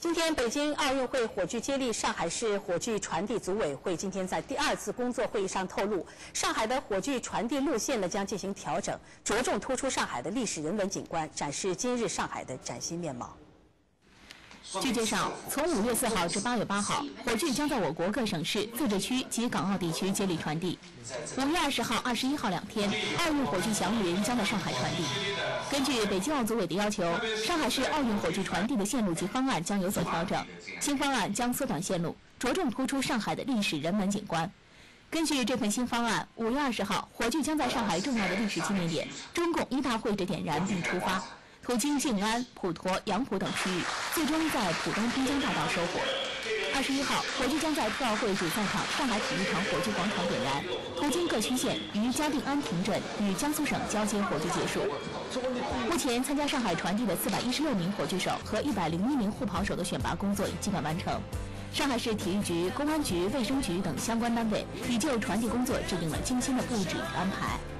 今天，北京奥运会火炬接力，上海市火炬传递组委会今天在第2次工作会议上透露，上海的火炬传递路线将进行调整，着重突出上海的历史人文景观，展示今日上海的崭新面貌。 据介绍，从5月4号至8月8号，火炬将在我国各省市、自治区及港澳地区接力传递。5月20号、21号2天，奥运火炬祥云将在上海传递。根据北京奥组委的要求，上海市奥运火炬传递的线路及方案将有所调整。新方案将缩短线路，着重突出上海的历史人文景观。根据这份新方案，5月20号，火炬将在上海重要的历史纪念点中共一大会址点燃并出发。 途经静安、普陀、杨浦等区域，最终在浦东滨江大道收火。21号，火炬将在特奥会主赛场上海体育场火炬广场点燃，途经各区县，于嘉定安亭镇与江苏省交接火炬结束。目前，参加上海传递的416名火炬手和101名护跑手的选拔工作已基本完成。上海市体育局、公安局、卫生局等相关单位已就传递工作制定了精心的布置与安排。